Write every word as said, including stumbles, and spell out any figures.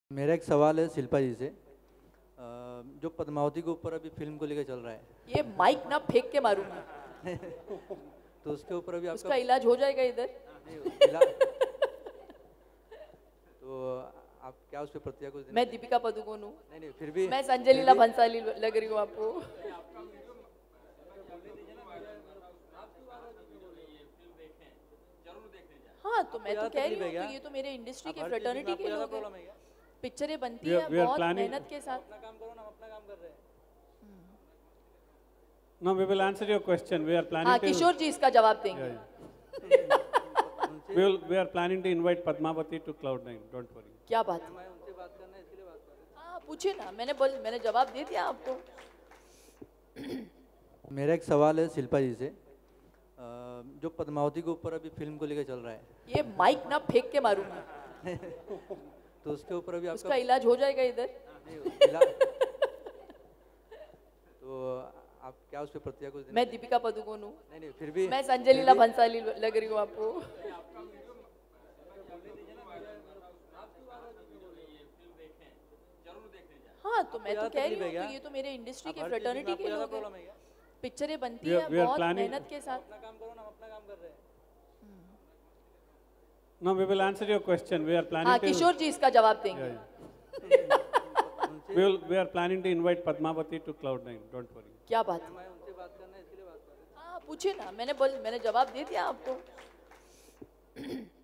मेरा एक सवाल है शिल्पा जी से। अ, जो पद्मावती के ऊपर अभी फिल्म को लेकर चल रहा है, ये माइक ना फेंक के मारूंगी। तो उसके ऊपर अभी आपका उसका इलाज हो जाएगा इधर। नहीं, इला- तो आप क्या उस पर प्रतिक्रिया कुछ देना मैं चाहेंगे? दीपिका पादुकोण हूँ। नहीं नहीं फिर भी मैं संजय फिर लीला भी- भंसाली लग रही हूँ आपको। हाँ तो मैं तो कह रही हूँ तो ये तो मेरे इंडस्ट्री के फ्रेटर्निटी के लोग हैं। पिक्चरें बनती We are- है we are बहुत planning- मेहनत के साथ। अपना काम करो ना, हम अपना काम कर रहे हैं। No, we will answer your question. We are planning हाँ to. किशोर जी इसका जवाब Yeah, देंगे। yeah. We will. We are planning to invite Padmavati to Cloud Nine. Don't worry. क्या बात है? मैं उनसे बात करना है, इसके लिए बात कर रहे हाँ पूछे ना, मैंने बोल मैंने जवाब दे दिया आपको। हैं। मेरा एक सवाल है शिल्पा जी से। अ, जो पद्मावती के ऊपर अभी फिल्म को लेकर चल रहा है, ये माइक ना फेंक के मारूंगी। तो उसके ऊपर अभी उसका आपका इलाज हो जाएगा इधर। नहीं, इला- तो आप क्या उस पर प्रतिक्रिया कुछ देना मैं चाहेंगे? दीपिका पादुकोण हूँ। नहीं नहीं फिर भी मैं संजय लीला भंसाली लग रही हूँ आपको। हाँ तो मैं तो कह रही हूँ तो ये तो मेरे इंडस्ट्री के फ्रेटर्निटी के लोग हैं। पिक्चरें बनती We are- है we are बहुत planning- मेहनत के साथ। अपना काम करो ना, हम अपना काम कर रहे हैं। No, we will answer your question. We are planning हाँ to. किशोर जी इसका जवाब Yeah, देंगे। yeah. We will. We are planning to invite Padmavati to Cloud Nine. Don't worry. क्या बात है? मैं उनसे बात करना है, इसके लिए बात कर रहे हैं। हाँ पूछे ना, मैंने बोल मैंने जवाब दे दिया आपको।